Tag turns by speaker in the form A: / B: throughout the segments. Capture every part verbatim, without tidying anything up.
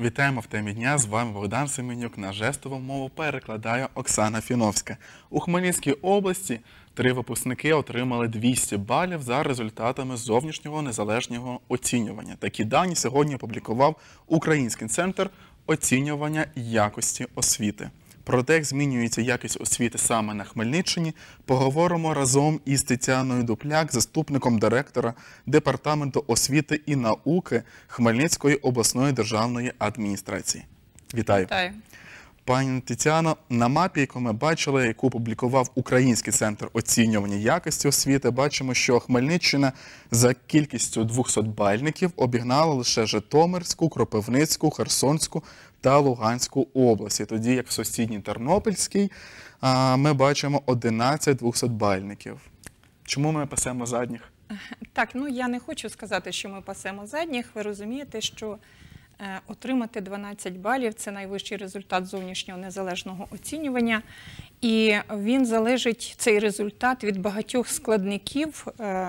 A: Вітаємо в темі дня. З вами Богдан Семенюк. На жестову мову перекладає Оксана Фіновська. У Хмельницькій області три випускники отримали двісті балів за результатами зовнішнього незалежного оцінювання. Такі дані сьогодні опублікував Український центр оцінювання якості освіти. Про те, як змінюється якість освіти саме на Хмельниччині, поговоримо разом із Тетяною Дупляк, заступником директора Департаменту освіти і науки Хмельницької обласної державної адміністрації. Вітаю.
B: Вітаю.
A: Пані Тетяно, на мапі, яку ми бачили, яку опублікував Український центр оцінювання якості освіти, бачимо, що Хмельниччина за кількістю двохсотбальників обігнала лише Житомирську, Кропивницьку, Херсонську та Луганську області. Тоді, як в сусідній Тернопільській, ми бачимо одинадцять двохсотбальників. Чому ми пасемо задніх?
B: Так, ну я не хочу сказати, що ми пасемо задніх. Ви розумієте, що отримати дванадцять балів – це найвищий результат зовнішнього незалежного оцінювання. І він залежить, цей результат, від багатьох складників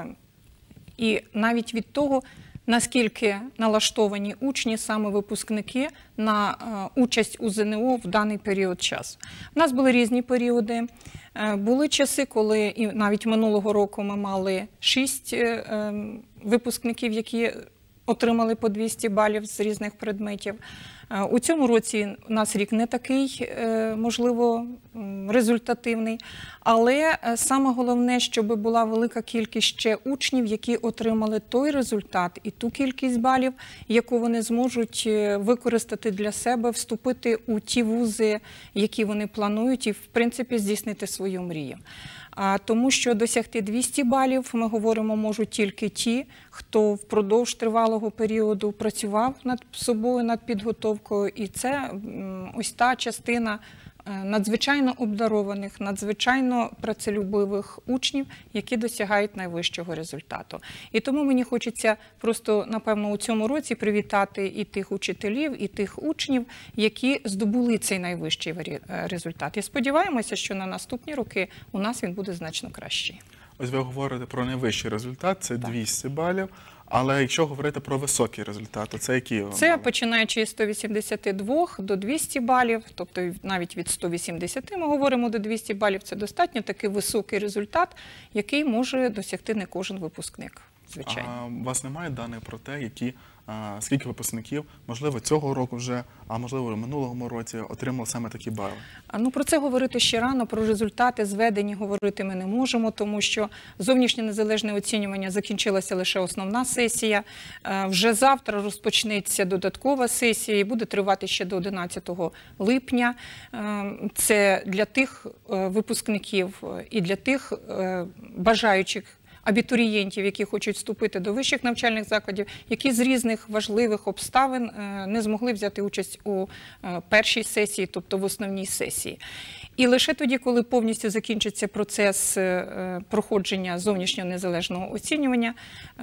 B: і навіть від того, наскільки налаштовані учні, саме випускники, на участь у ЗНО в даний період часу. У нас були різні періоди. Були часи, коли і навіть минулого року ми мали шість випускників, які отримали по двісті балів з різних предметів. У цьому році у нас рік не такий, можливо, результативний, але саме головне, щоб була велика кількість ще учнів, які отримали той результат і ту кількість балів, яку вони зможуть використати для себе, вступити у ті вузи, які вони планують, і, в принципі, здійснити свою мрію. Тому що досягти двісті балів, ми говоримо, можуть тільки ті, хто впродовж тривалого періоду працював над собою, над підготовкою. І це ось та частина надзвичайно обдарованих, надзвичайно працелюбивих учнів, які досягають найвищого результату. І тому мені хочеться просто, напевно, у цьому році привітати і тих учителів, і тих учнів, які здобули цей найвищий результат. І сподіваємося, що на наступні роки у нас він буде значно кращий.
A: Ось ви говорите про найвищий результат, це двісті балів. Але якщо говорити про високий результат, то це які?
B: Це починаючи з ста вісімдесяти двох до двохсот балів, тобто навіть від ста вісімдесяти ми говоримо до двохсот балів, це достатньо такий високий результат, який може досягти не кожен випускник, звичайно.
A: А у вас немає даних про те, які, а, скільки випускників, можливо, цього року вже, а можливо, в минулому році отримали саме такі бали?
B: А, ну, про це говорити ще рано, про результати зведені говорити ми не можемо, тому що зовнішнє незалежне оцінювання закінчилася лише основна сесія. А, вже завтра розпочнеться додаткова сесія і буде тривати ще до одинадцятого липня. А, це для тих випускників і для тих бажаючих абітурієнтів, які хочуть вступити до вищих навчальних закладів, які з різних важливих обставин не змогли взяти участь у першій сесії, тобто в основній сесії. І лише тоді, коли повністю закінчиться процес проходження зовнішнього незалежного оцінювання,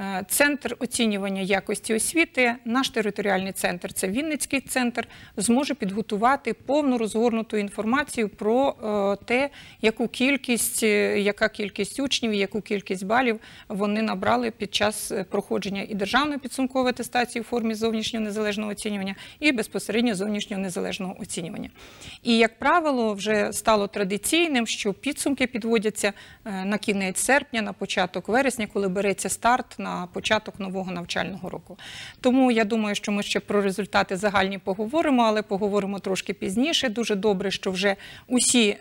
B: Центр оцінювання якості освіти, наш територіальний центр, це Вінницький центр, зможе підготувати повну розгорнуту інформацію про те, яку кількість, яка кількість учнів, яку кількість балів вони набрали під час проходження і державної підсумкової атестації у формі зовнішнього незалежного оцінювання, і безпосередньо зовнішнього незалежного оцінювання. І, як правило, вже стало традиційним, що підсумки підводяться на кінець серпня, на початок вересня, коли береться старт на початок нового навчального року. Тому я думаю, що ми ще про результати загальні поговоримо, але поговоримо трошки пізніше. Дуже добре, що вже усі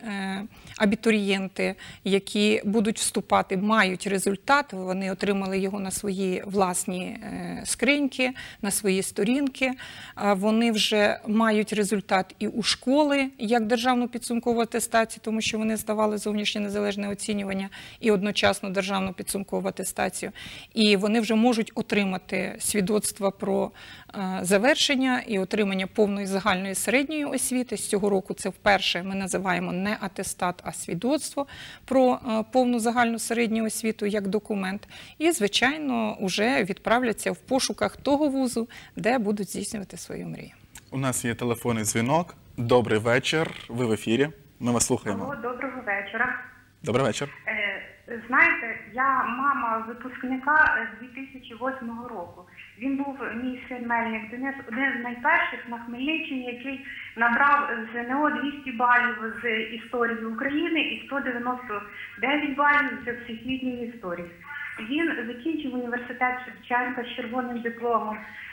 B: абітурієнти, які будуть вступати, мають результат, вони отримали його на свої власні скриньки, на свої сторінки. Вони вже мають результат і у школи, як державну підсумкову атестацію, тому що вони здавали зовнішнє незалежне оцінювання і одночасно державну підсумкову атестацію. І вони вже можуть отримати свідоцтва про завершення і отримання повної загальної середньої освіти. З цього року це вперше ми називаємо не атестат, а свідоцтво про повну загальну середню освіту як документ. І, звичайно, вже відправляться в пошуках того вузу, де будуть здійснювати свою мрію.
A: У нас є телефонний дзвінок. Добрий вечір. Ви в ефірі. Ми вас слухаємо.
C: Алло, доброго вечора.
A: Добрий вечір.
C: Е, Знаєте, я мама випускника дві тисячі восьмого року. Він був, мій син Мельник Денис, один з найперших на Хмельниччині, який набрав з зе не о двісті балів з історії України і сто дев'яносто дев'ять балів з всесвітньої історії. Він закінчив університет Шевченка з червоним дипломом,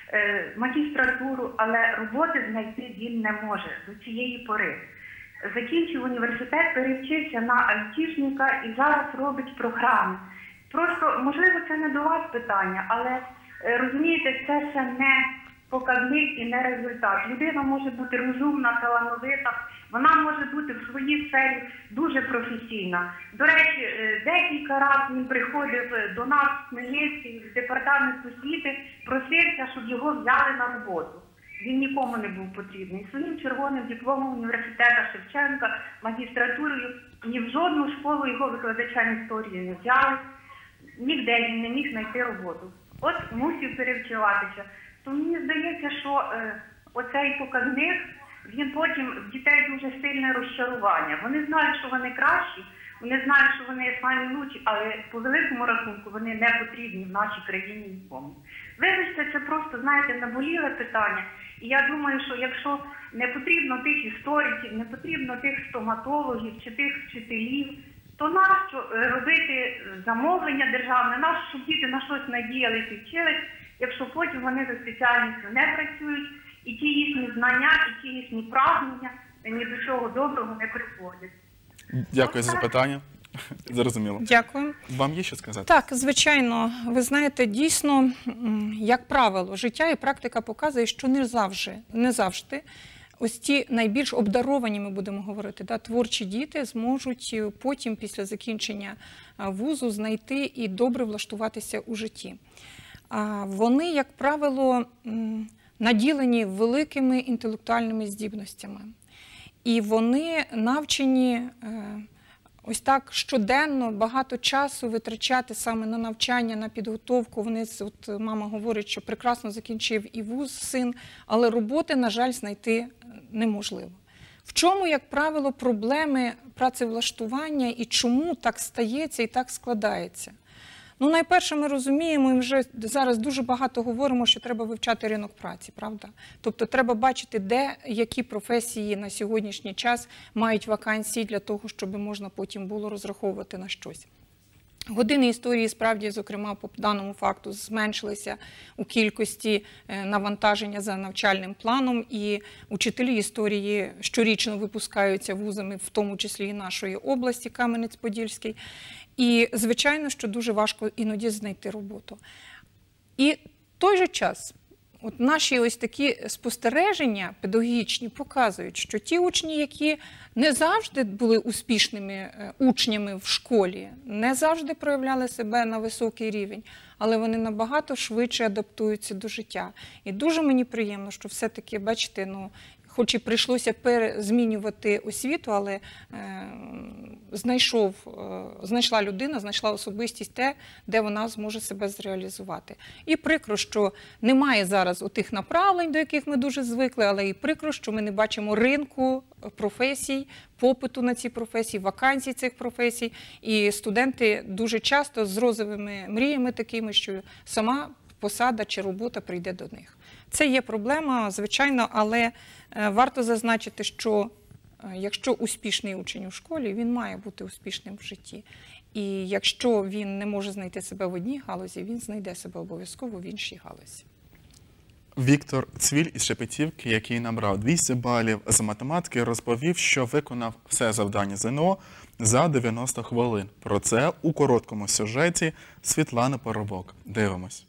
C: магістратуру, але роботи знайти він не може до цієї пори. Закінчив університет, перевчився на айтішника і зараз робить програми. Просто, можливо, це не до вас питання, але, розумієте, це ще не показник і не результат. Людина може бути розумна, талановита, вона може бути в своїй сфері дуже професійна. До речі, декілька разів він приходив до нас в Хмельницький, в департамент освіти, просився, щоб його взяли на роботу. Він нікому не був потрібний. Своїм червоним дипломом університету Шевченка, магістратурою, ні в жодну школу його викладача історії не взяли, ніде він не міг знайти роботу. От мусив перевчуватися. То мені здається, що е, оцей показник, він потім в дітей дуже сильне розчарування. Вони знають, що вони кращі, вони знають, що вони самі лучші, але по великому рахунку вони не потрібні в нашій країні нікому. Вибачте, це просто, знаєте, наболіле питання. І я думаю, що якщо не потрібно тих істориків, не потрібно тих стоматологів чи тих вчителів, то нащо робити замовлення державне, нащо, щоб діти на щось надіялися і вчились, якщо потім вони за спеціальністю не працюють, і ті їхні знання, і ті їхні прагнення ні до чого доброго не призводять.
A: Дякую за запитання. Зрозуміло.
B: Дякую.
A: Вам є що сказати?
B: Так, звичайно. Ви знаєте, дійсно, як правило, життя і практика показує, що не завжди, не завжди ось ті найбільш обдаровані, ми будемо говорити, да, творчі діти зможуть потім, після закінчення вузу, знайти і добре влаштуватися у житті. Вони, як правило, наділені великими інтелектуальними здібностями. І вони навчені ось так щоденно багато часу витрачати саме на навчання, на підготовку. Вони, от мама говорить, що прекрасно закінчив і вуз син, але роботи, на жаль, знайти неможливо. В чому, як правило, проблеми працевлаштування і чому так стається і так складається? Ну, найперше, ми розуміємо, і вже зараз дуже багато говоримо, що треба вивчати ринок праці, правда? Тобто треба бачити, де, які професії на сьогоднішній час мають вакансії для того, щоб можна потім було розраховувати на щось. Години історії справді, зокрема, по даному факту зменшилися у кількості навантаження за навчальним планом, і учителі історії щорічно випускаються вузами, в тому числі і нашої області, Кам'янець-Подільський. І, звичайно, що дуже важко іноді знайти роботу. І в той же час от наші ось такі спостереження педагогічні показують, що ті учні, які не завжди були успішними учнями в школі, не завжди проявляли себе на високий рівень, але вони набагато швидше адаптуються до життя. І дуже мені приємно, що все-таки, бачите, ну, хоч і прийшлося змінювати освіту, але е, знайшов, е, знайшла людина, знайшла особистість те, де вона зможе себе зреалізувати. І прикро, що немає зараз отих направлень, до яких ми дуже звикли, але і прикро, що ми не бачимо ринку професій, попиту на ці професії, вакансій цих професій. І студенти дуже часто з розовими мріями такими, що сама посада чи робота прийде до них. Це є проблема, звичайно, але варто зазначити, що якщо успішний учень у школі, він має бути успішним в житті. І якщо він не може знайти себе в одній галузі, він знайде себе обов'язково в іншій галузі.
A: Віктор Цвіль із Шепетівки, який набрав двісті балів з математики, розповів, що виконав все завдання зе ен о за дев'яносто хвилин. Про це у короткому сюжеті Світлани Поробок. Дивимось.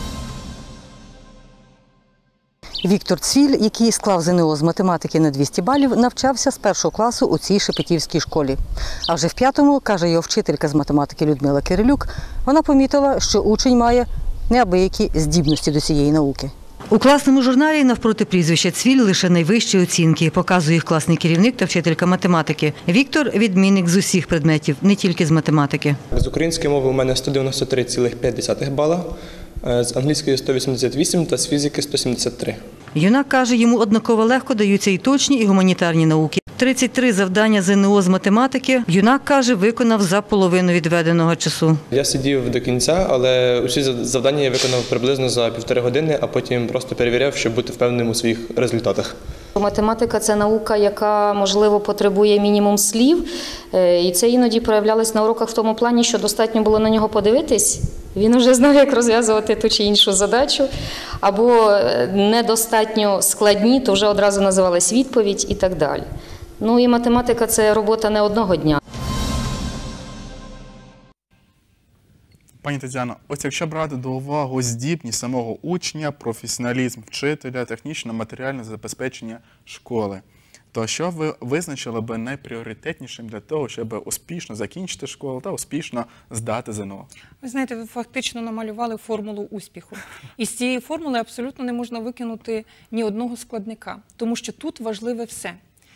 D: Віктор Цвіль, який склав зе ен о з математики на двісті балів, навчався з першого класу у цій шепетівській школі. А вже в п'ятому, каже його вчителька з математики Людмила Кирилюк, вона помітила, що учень має неабиякі здібності до цієї науки. У класному журналі навпроти прізвища Цвіль лише найвищі оцінки, показує їх класний керівник та вчителька математики. Віктор – відмінник з усіх предметів, не тільки з математики.
E: З української мови у мене сто дев'яносто три цілих п'ять десятих бала, з англійської – сто вісімдесят вісім та з фізики – сто сімдесят три.
D: Юнак каже, йому однаково легко даються і точні, і гуманітарні науки. тридцять три завдання ЗНО з математики юнак, каже, виконав за половину відведеного часу.
E: Я сидів до кінця, але усі завдання я виконав приблизно за півтори години, а потім просто перевіряв, щоб бути впевненим у своїх результатах.
F: Математика – це наука, яка, можливо, потребує мінімум слів. І це іноді проявлялось на уроках в тому плані, що достатньо було на нього подивитись. Він вже знав, як розв'язувати ту чи іншу задачу. Або недостатньо складні, то вже одразу називалась відповідь і так далі. Ну і математика – це робота не одного дня.
A: Пані Тетяно, ось якщо брати до уваги здібність самого учня, професіоналізм вчителя, технічне, матеріальне забезпечення школи, то що ви визначили би найпріоритетнішим для того, щоб успішно закінчити школу та успішно здати ЗНО?
B: Ви знаєте, ви фактично намалювали формулу успіху. І з цієї формули абсолютно не можна викинути ні одного складника, тому що тут важливе все.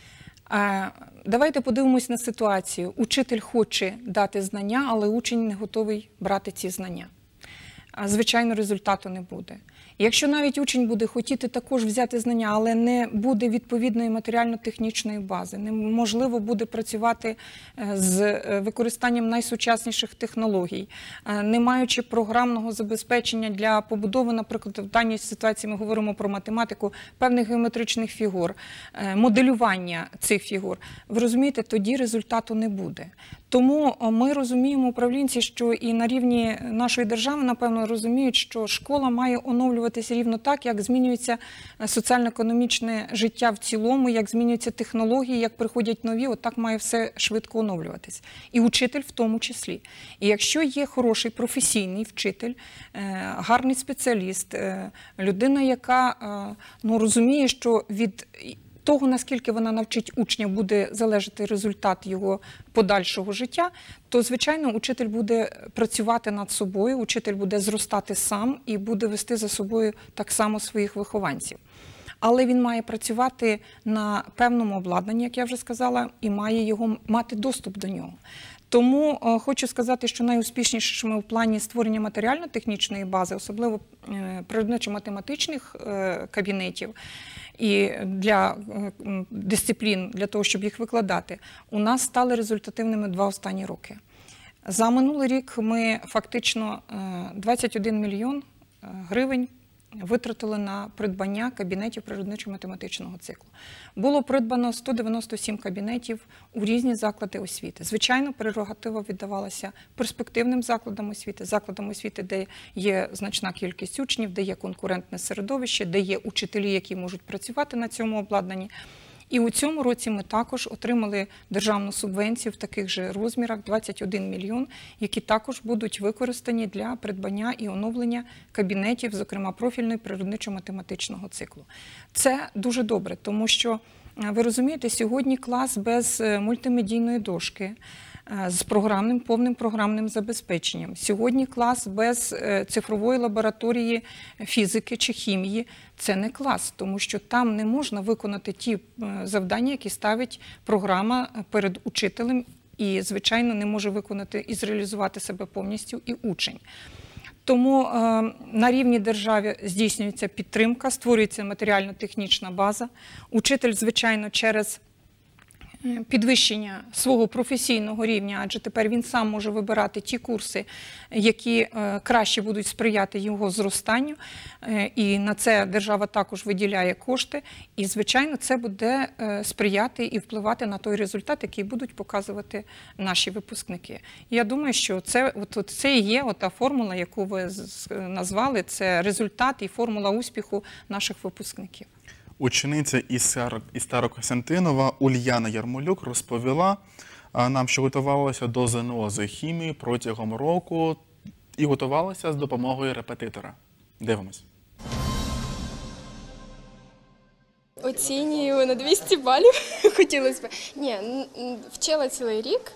B: Давайте подивимось на ситуацію. Учитель хоче дати знання, але учень не готовий брати ці знання. Звичайно, результату не буде. Якщо навіть учень буде хотіти також взяти знання, але не буде відповідної матеріально-технічної бази, неможливо буде працювати з використанням найсучасніших технологій, не маючи програмного забезпечення для побудови, наприклад, в даній ситуації ми говоримо про математику, певних геометричних фігур, моделювання цих фігур, ви розумієте, тоді результату не буде. Тому ми розуміємо, управлінці, що і на рівні нашої держави, напевно, розуміють, що школа має оновлюватися рівно так, як змінюється соціально-економічне життя в цілому, як змінюються технології, як приходять нові, отак має все швидко оновлюватися. І учитель в тому числі. І якщо є хороший професійний вчитель, гарний спеціаліст, людина, яка ну, розуміє, що від того, наскільки вона навчить учня, буде залежати результат його подальшого життя, то, звичайно, учитель буде працювати над собою, учитель буде зростати сам і буде вести за собою так само своїх вихованців. Але він має працювати на певному обладнанні, як я вже сказала, і має його, мати доступ до нього. Тому е, хочу сказати, що найуспішнішими в плані створення матеріально-технічної бази, особливо е, природничо-математичних е, кабінетів і для е, дисциплін, для того, щоб їх викладати, у нас стали результативними два останні роки. За минулий рік ми фактично е, двадцять один мільйон гривень витратили на придбання кабінетів природничо-математичного циклу. Було придбано сто дев'яносто сім кабінетів у різні заклади освіти. Звичайно, прерогатива віддавалася перспективним закладам освіти, закладам освіти, де є значна кількість учнів, де є конкурентне середовище, де є учителі, які можуть працювати на цьому обладнанні. І у цьому році ми також отримали державну субвенцію в таких же розмірах двадцять один мільйон, які також будуть використані для придбання і оновлення кабінетів, зокрема профільної природничо-математичного циклу. Це дуже добре, тому що, ви розумієте, сьогодні клас без мультимедійної дошки, з програмним, повним програмним забезпеченням. Сьогодні клас без цифрової лабораторії фізики чи хімії – це не клас, тому що там не можна виконати ті завдання, які ставить програма перед учителем і, звичайно, не може виконати і зреалізувати себе повністю і учень. Тому е, на рівні держави здійснюється підтримка, створюється матеріально-технічна база. Учитель, звичайно, через підвищення свого професійного рівня, адже тепер він сам може вибирати ті курси, які краще будуть сприяти його зростанню, і на це держава також виділяє кошти, і, звичайно, це буде сприяти і впливати на той результат, який будуть показувати наші випускники. Я думаю, що це, от, от це і є та формула, яку ви назвали, це результат і формула успіху наших випускників.
A: Учениця із Старокостянтинова Ульяна Ярмолюк розповіла нам, що готувалася до ЗНО з хімії протягом року і готувалася з допомогою репетитора. Дивимось.
G: Оцінюю на двісті балів. Хотілося б. Ні, вчила цілий рік,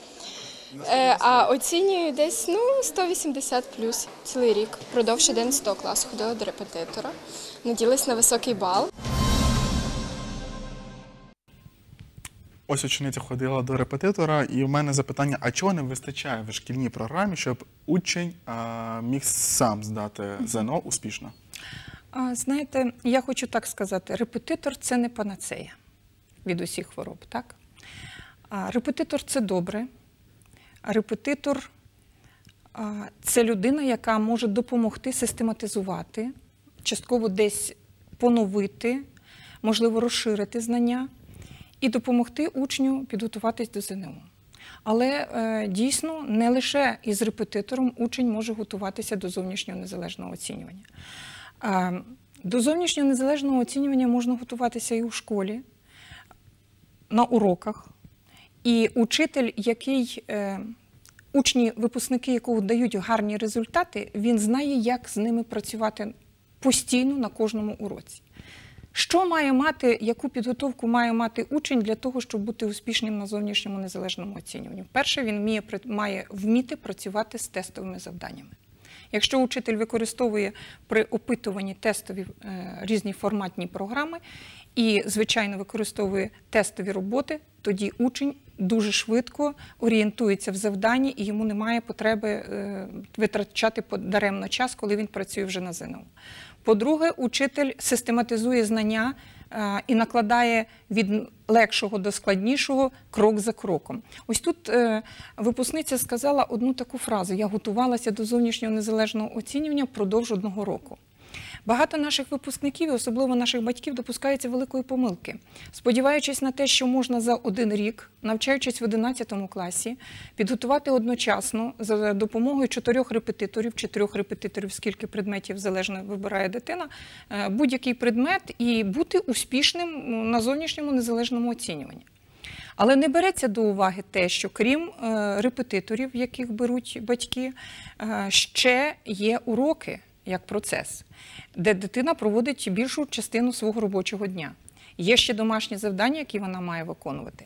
G: а оцінюю десь ну, сто вісімдесят плюс цілий рік. Продовж одинадцятого класу ходила до репетитора. Надіялась на високий бал.
A: Ось учениця ходила до репетитора, і в мене запитання, а чого не вистачає в шкільній програмі, щоб учень а, міг сам здати ЗНО успішно?
B: А, знаєте, я хочу так сказати, репетитор – це не панацея. від усіх хвороб, так? А репетитор – це добре. А репетитор а, – це людина, яка може допомогти систематизувати, частково десь поновити, можливо, розширити знання і допомогти учню підготуватись до ЗНО. Але е, дійсно не лише із репетитором учень може готуватися до зовнішнього незалежного оцінювання. Е, до зовнішнього незалежного оцінювання можна готуватися і у школі, на уроках. І учитель, який, е, учні, випускники якого дають гарні результати, він знає, як з ними працювати постійно на кожному уроці. Що має мати, яку підготовку має мати учень для того, щоб бути успішним на зовнішньому незалежному оцінюванні? Перше, він має, має вміти працювати з тестовими завданнями. Якщо учитель використовує при опитуванні тестові е, різні форматні програми і, звичайно, використовує тестові роботи, тоді учень дуже швидко орієнтується в завданні і йому немає потреби е, витрачати даремно час, коли він працює вже на ЗНО. По-друге, учитель систематизує знання е, і накладає від легшого до складнішого крок за кроком. Ось тут е, випускниця сказала одну таку фразу: «Я готувалася до зовнішнього незалежного оцінювання впродовж одного року». Багато наших випускників, особливо наших батьків, допускаються великої помилки. Сподіваючись на те, що можна за один рік, навчаючись в одинадцятому класі, підготувати одночасно за допомогою чотирьох репетиторів, чи трьох репетиторів, скільки предметів залежно вибирає дитина, будь-який предмет і бути успішним на зовнішньому незалежному оцінюванні. Але не береться до уваги те, що крім репетиторів, яких беруть батьки, ще є уроки як процес, де дитина проводить більшу частину свого робочого дня. Є ще домашні завдання, які вона має виконувати.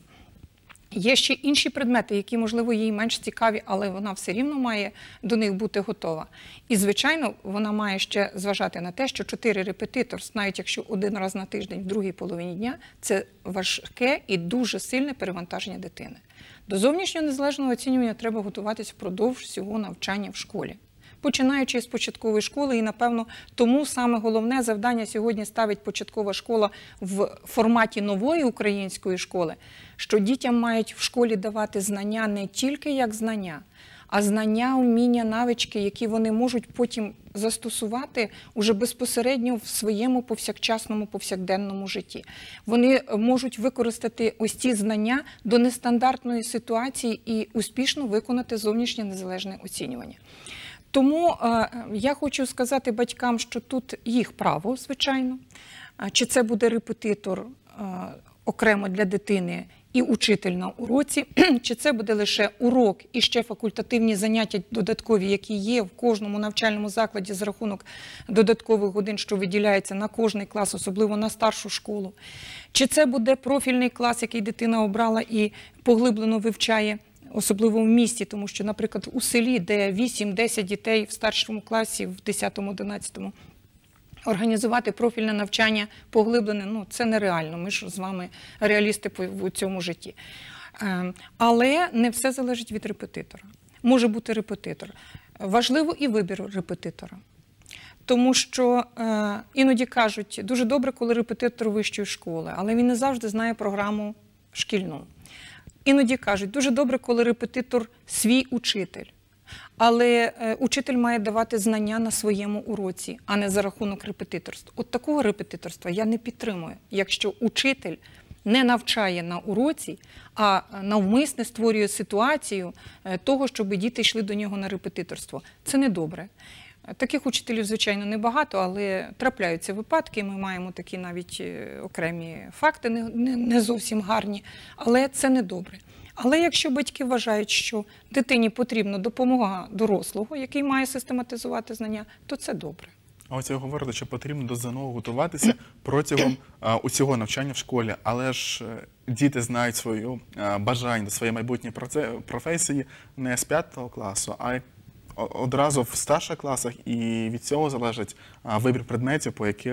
B: Є ще інші предмети, які, можливо, їй менш цікаві, але вона все рівно має до них бути готова. І, звичайно, вона має ще зважати на те, що чотири репетитор, навіть якщо один раз на тиждень в другій половині дня, це важке і дуже сильне перевантаження дитини. До зовнішнього незалежного оцінювання треба готуватися впродовж всього навчання в школі. Починаючи з початкової школи, і, напевно, тому саме головне завдання сьогодні ставить початкова школа в форматі нової української школи, що дітям мають в школі давати знання не тільки як знання, а знання, вміння, навички, які вони можуть потім застосувати уже безпосередньо в своєму повсякчасному, повсякденному житті. Вони можуть використати ось ці знання до нестандартної ситуації і успішно виконати зовнішнє незалежне оцінювання. Тому е, я хочу сказати батькам, що тут їх право, звичайно. Чи це буде репетитор е, окремо для дитини і учитель на уроці, чи це буде лише урок і ще факультативні заняття додаткові, які є в кожному навчальному закладі за рахунок додаткових годин, що виділяється на кожний клас, особливо на старшу школу. Чи це буде профільний клас, який дитина обрала і поглиблено вивчає, особливо в місті, тому що, наприклад, у селі, де вісім-десять дітей в старшому класі, в десятому-одинадцятому, організувати профільне навчання поглиблене, ну, це нереально, ми ж з вами реалісти у цьому житті. Але не все залежить від репетитора. Може бути репетитор. Важливо і вибір репетитора. Тому що е, іноді кажуть, дуже добре, коли репетитор вищої школи, але він не завжди знає програму шкільну. Іноді кажуть, дуже добре, коли репетитор свій учитель, але е, учитель має давати знання на своєму уроці, а не за рахунок репетиторства. От такого репетиторства я не підтримую, якщо учитель не навчає на уроці, а навмисне створює ситуацію е, того, щоб діти йшли до нього на репетиторство. Це не добре. Таких учителів, звичайно, небагато, але трапляються випадки, ми маємо такі навіть окремі факти, не, не, не зовсім гарні, але це не добре. Але якщо батьки вважають, що дитині потрібна допомога дорослого, який має систематизувати знання, то це добре.
A: А ось ви говорите, що потрібно до ЗНО готуватися протягом а, усього навчання в школі, але ж діти знають свою а, бажання до своєї майбутньої професії не з п'ятого класу, а й одразу в старших класах, і від цього залежить вибір предметів, по яким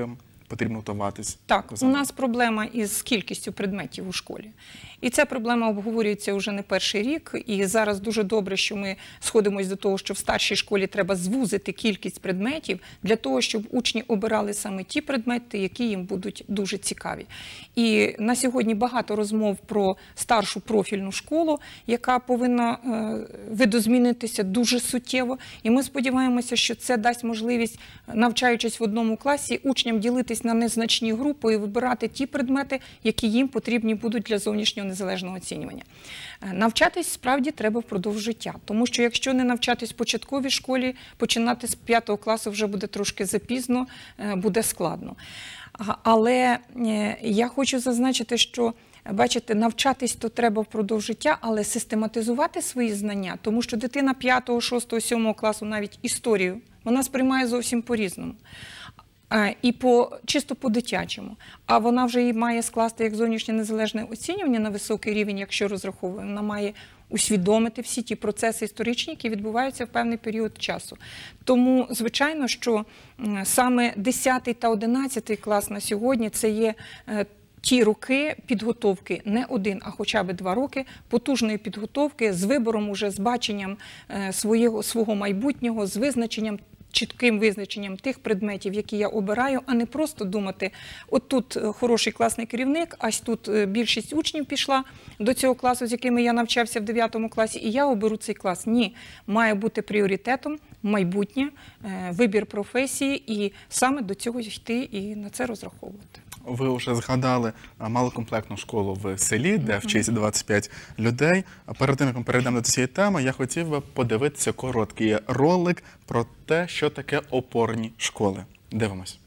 A: потрібно готуватись?
B: Так, у нас проблема із кількістю предметів у школі. І ця проблема обговорюється вже не перший рік. І зараз дуже добре, що ми сходимося до того, що в старшій школі треба звузити кількість предметів для того, щоб учні обирали саме ті предмети, які їм будуть дуже цікаві. І на сьогодні багато розмов про старшу профільну школу, яка повинна е, видозмінитися дуже суттєво. І ми сподіваємося, що це дасть можливість, навчаючись в одному класі, учням ділитись на незначні групи і вибирати ті предмети, які їм потрібні будуть для зовнішнього незалежного оцінювання. Навчатись справді треба впродовж життя, тому що якщо не навчатись в початковій школі, починати з п'ятого класу вже буде трошки запізно, буде складно. Але я хочу зазначити, що бачите, навчатись то треба впродовж життя, але систематизувати свої знання, тому що дитина п'ятого, шостого, сьомого класу, навіть історію, вона сприймає зовсім по-різному. І по, чисто по-дитячому. А вона вже її має скласти як зовнішнє незалежне оцінювання на високий рівень, якщо розраховує. Вона має усвідомити всі ті процеси історичні, які відбуваються в певний період часу. Тому, звичайно, що саме десятий та одинадцятий клас на сьогодні – це є ті роки підготовки, не один, а хоча б два роки, потужної підготовки з вибором, уже з баченням свого, свого майбутнього, з визначенням, чітким визначенням тих предметів, які я обираю, а не просто думати, от тут хороший класний керівник, а тут більшість учнів пішла до цього класу, з якими я навчався в дев'ятому класі, і я оберу цей клас. Ні, має бути пріоритетом майбутнє, вибір професії, і саме до цього йти і на це розраховувати.
A: Ви вже згадали малокомплектну школу в селі, де вчиться двадцять п'ять людей. Перед тим, як ми перейдемо до цієї теми, я хотів би подивитися короткий ролик про те, що таке опорні школи. Дивимось.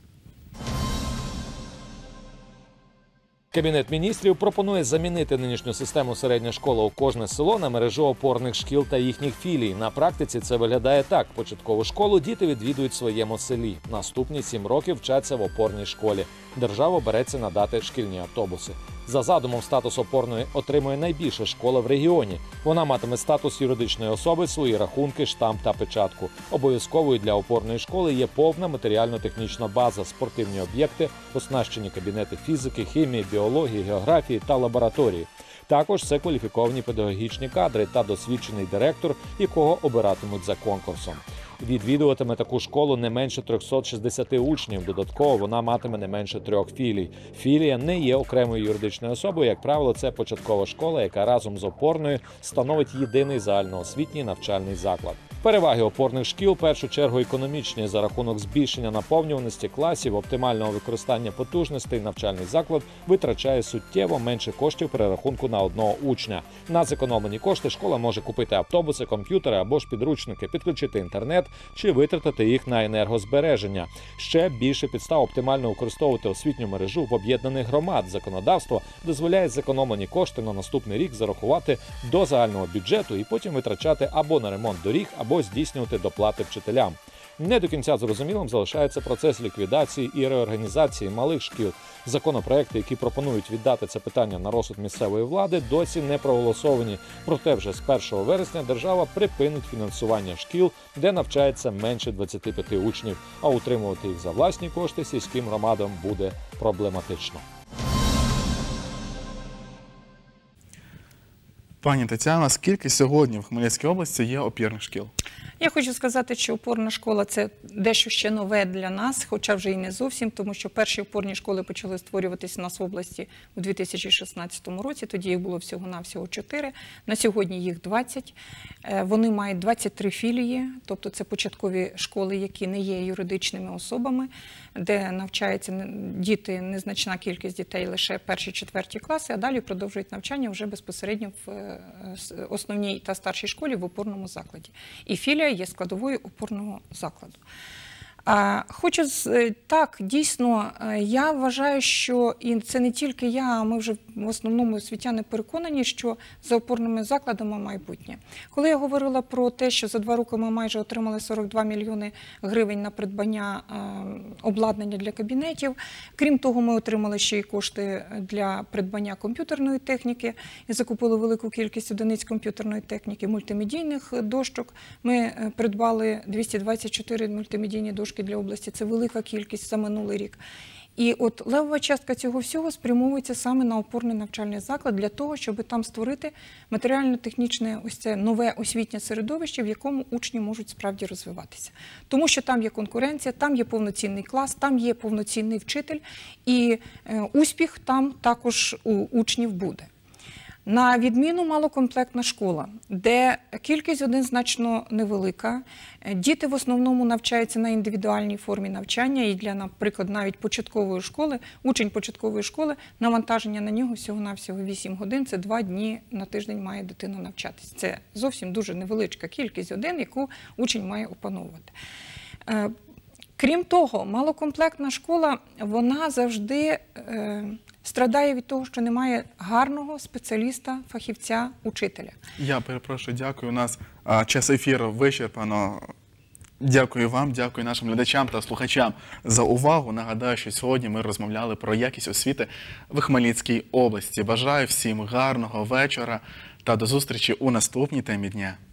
H: Кабінет міністрів пропонує замінити нинішню систему середня школа у кожне село на мережу опорних шкіл та їхніх філій. На практиці це виглядає так. Початкову школу діти відвідують в своєму селі. Наступні сім років вчаться в опорній школі. Держава береться надати шкільні автобуси. За задумом, статус опорної отримує найбільша школа в регіоні. Вона матиме статус юридичної особи, свої рахунки, штамп та печатку. Обов'язковою для опорної школи є повна матеріально-технічна база, спортивні об'єкти, оснащені кабінети фізики, хімії, біології, географії та лабораторії. Також це кваліфіковані педагогічні кадри та досвідчений директор, якого обиратимуть за конкурсом. Відвідуватиме таку школу не менше трьохсот шістдесят учнів. Додатково вона матиме не менше трьох філій. Філія не є окремою юридичною особою. Як правило, це початкова школа, яка разом з опорною становить єдиний загальноосвітній навчальний заклад. Переваги опорних шкіл, в першу чергу, економічні. За рахунок збільшення наповнюваності класів, оптимального використання потужностей, навчальний заклад витрачає суттєво менше коштів при рахунку на одного учня. На зекономлені кошти школа може купити автобуси, комп'ютери або ж підручники, підключити інтернет чи витратити їх на енергозбереження. Ще більше підстав оптимально використовувати освітню мережу в об'єднаних громад. Законодавство дозволяє зекономлені кошти на наступний рік зарахувати до загального бюджету і потім витрачати або на ремонт доріг, або здійснювати доплати вчителям. Не до кінця зрозумілим залишається процес ліквідації і реорганізації малих шкіл. Законопроекти, які пропонують віддати це питання на розсуд місцевої влади, досі не проголосовані. Проте вже з першого вересня держава припинить фінансування шкіл, де навчається менше двадцяти п'яти учнів, а утримувати їх за власні кошти сільським громадам буде проблематично.
A: Пані Тетяна, скільки сьогодні в Хмельницькій області є опірних шкіл?
B: Я хочу сказати, що опорна школа – це дещо ще нове для нас, хоча вже і не зовсім, тому що перші опорні школи почали створюватися у нас в області у дві тисячі шістнадцятому році, тоді їх було всього-навсього чотири, на сьогодні їх двадцять. Вони мають двадцять три філії, тобто це початкові школи, які не є юридичними особами, де навчаються діти, незначна кількість дітей, лише перші-четверті класи, а далі продовжують навчання вже безпосередньо в основній та старшій школі в опорному закладі. І філія є складовою опорного закладу. Хочу, так, дійсно, я вважаю, що і це не тільки я, а ми вже в основному освітяни переконані, що за опорними закладами майбутнє. Коли я говорила про те, що за два роки ми майже отримали сорок два мільйони гривень на придбання обладнання для кабінетів, крім того, ми отримали ще й кошти для придбання комп'ютерної техніки і закупили велику кількість одиниць комп'ютерної техніки, мультимедійних дошок. Ми придбали двісті двадцять чотири мультимедійні дошки для області, це велика кількість за минулий рік. І от левова частка цього всього спрямовується саме на опорний навчальний заклад для того, щоб там створити матеріально-технічне ось це нове освітнє середовище, в якому учні можуть справді розвиватися. Тому що там є конкуренція, там є повноцінний клас, там є повноцінний вчитель, і е, успіх там також у учнів буде. На відміну малокомплектна школа, де кількість однозначно невелика, діти в основному навчаються на індивідуальній формі навчання, і для, наприклад, навіть початкової школи, учень початкової школи, навантаження на нього всього-навсього вісім годин, це два дні на тиждень має дитина навчатись. Це зовсім дуже невеличка кількість годин, яку учень має опановувати. Крім того, малокомплектна школа, вона завжди е, страдає від того, що немає гарного спеціаліста, фахівця, учителя.
A: Я перепрошую, дякую. У нас а, час ефіру вичерпано. Дякую вам, дякую нашим глядачам та слухачам за увагу. Нагадаю, що сьогодні ми розмовляли про якість освіти в Хмельницькій області. Бажаю всім гарного вечора та до зустрічі у наступній темі дня.